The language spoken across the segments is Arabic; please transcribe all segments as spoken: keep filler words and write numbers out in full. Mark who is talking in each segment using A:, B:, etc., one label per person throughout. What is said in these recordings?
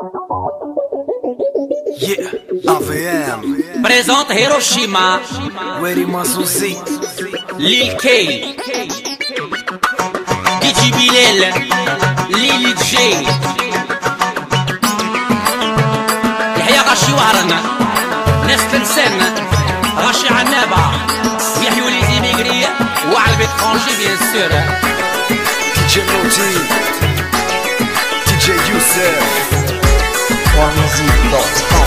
A: Yeah, A V M
B: Présente Hiroshima,
A: Weri Mazouzi,
B: Lil K, D J Bilal, Lil J, يحيى غاشي وهرنا، ناس تنسن غاشي عنابة، يحيوا لي زيميغري وعلى البيت فرانشي بيان سور.
A: D J Moti, D J Youssef,
C: warmusic dot com.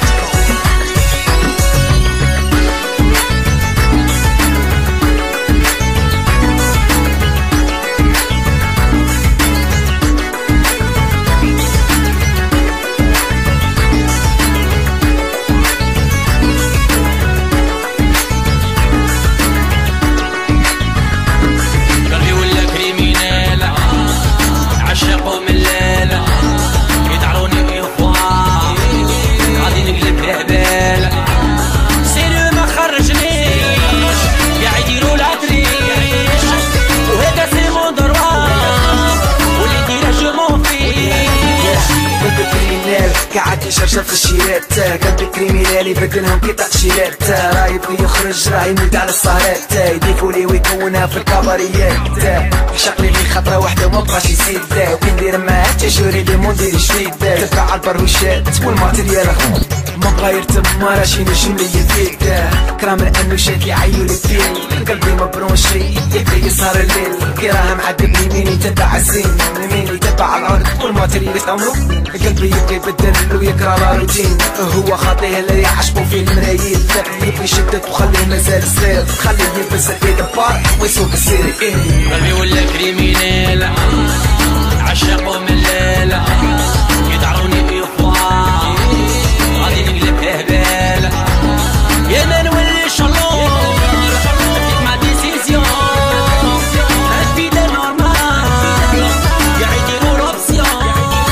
A: قاعد يشرشر في الشيرات، قلبي كريمينال يبدلهم كي تقشيرات، رايب يخرج راه يموت على الصهرات، يضيفوا لي ويكونها في الكباريات، يعشق لي غير خطره واحده ومبقاش يزيد، وين ندير معاه تجوري لي مدير جديد، تبع البروشات والماتريال غمض مبغا يرتب مراشي نجم لي يزيد، كرام الانوشات يعيو لي فيل، قلبي مبرونشي يبدا يسهر الليل، كي راه معذب يمين يتبع الزين، يمين يتبع العرض والماتريال يتعمرو، قلبي يبغي يبدل ويكره لا روتين، هو خاطيه اللي يعشقو فيه المرايين، يبغي يشدد وخليه مازال صغير، خليه يلبس البيدبار ويسوق السيري.
B: قلبي ولا كريمينال عشاقو من الليل، يدعروني بإخوان غادي نقلب هبال، يا ما نولي شلور فيك ما ديسيزيون، الفيدا نورمال قاعد يديرو لوبسيون.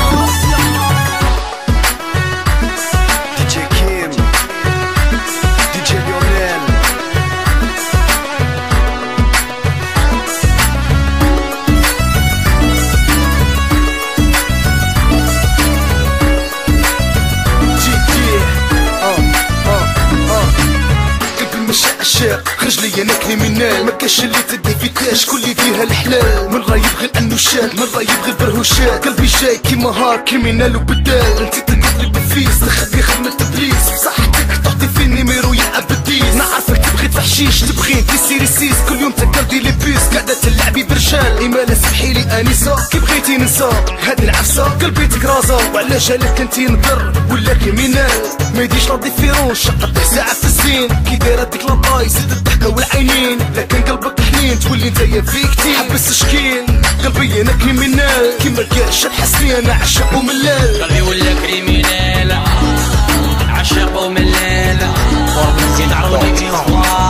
A: D J Kim, D J Lionel, G G اه اه اه قلبي مش عشاق، خرج لي انا كريمينال، ما كاش اللي تدي في كاش كل اللي فيها الحلال، من راه يبغي الانوشات من راه يبغي البرهوشات، قلبي جاي كيما هار كريمينال وبدال، انت تقدري بالفيس تخبي خدمة ابليس، بصحتك تعطي في النيميرو يا ابديس، نعرفك تبغي تحشيش تبغي تسيري سيس، كل يوم تكردي لي بيس قاعدة تلعبي برجال، ايمالا سمحي لي انسة كي بغيتي ننسى هادي العفسة، قلبي تكرازة وعلى جالك انتي نضر ولا كريمينال، ما يديش لا ديفيرون شقطي ساعة في الزين، كي دايرة ديك لاباي زيد الضحكة والعينين، لكن قلبك حنين تولي نتايا فيكتي، حبس شكين قلبي انا كريمينال، كيما الكاش تحسني انا عشاق وملال،
B: قلبي ولا كريمينال عشاقو من الليل، يدعروني بإخوان